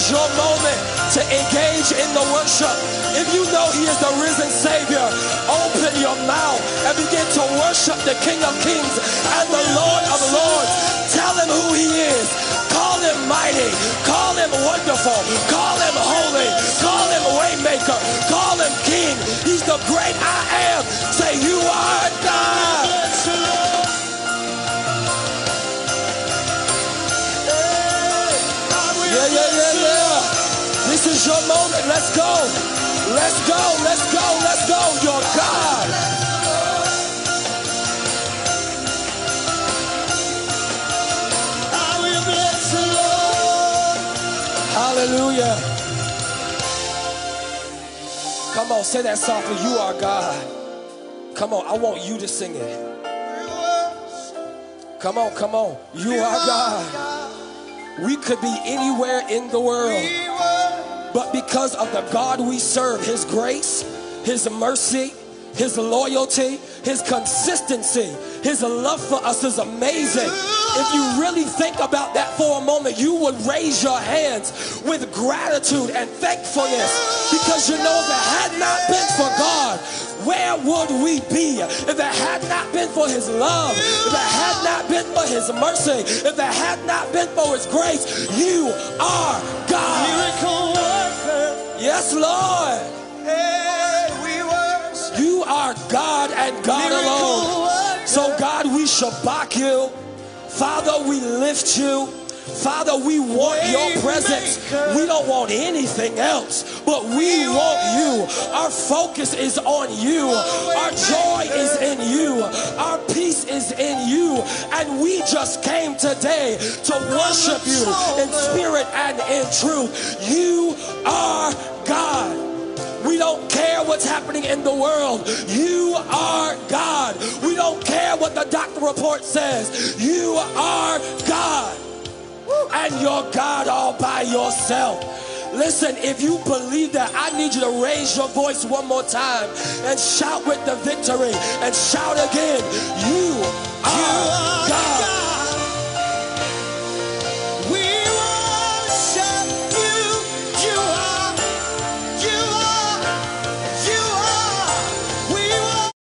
is your moment to engage in the worship. If you know he is the risen Savior, open your mouth and begin to worship the King of Kings and the Lord of Lords. Tell him who he is. Call him mighty. Call him wonderful. Call him holy. Call him waymaker. Call him King. He's the great I am. Say, you are God. Yeah. This is your moment. Let's go. Let's go. Let's go. Let's go. You're God. I will bless the Lord. Hallelujah. Come on, say that softly. You are God. Come on, I want you to sing it. Come on, come on. You are God. We could be anywhere in the world, but because of the God we serve, his grace, his mercy, his loyalty, his consistency, his love for us is amazing. If you really think about that for a moment, you would raise your hands with gratitude and thankfulness, because you know if it had not been for God, where would we be? If it had not been for his love, if it had not been for his mercy, if it had not been for his grace, you are God. Miracle worker. Yes, Lord. Hey, we worship. You are God and God alone. So God, we shabak you. Father, we lift you. Father, we want your presence. We don't want anything else, but we want you. Our focus is on you. Our joy is in you. Our peace is in you. And we just came today to worship you in spirit and in truth. You are God. We don't care what's happening in the world. You are God. We don't care what the doctor report says. You are God. And you're God all by yourself. Listen, if you believe that, I need you to raise your voice one more time and shout with the victory and shout again. You are God.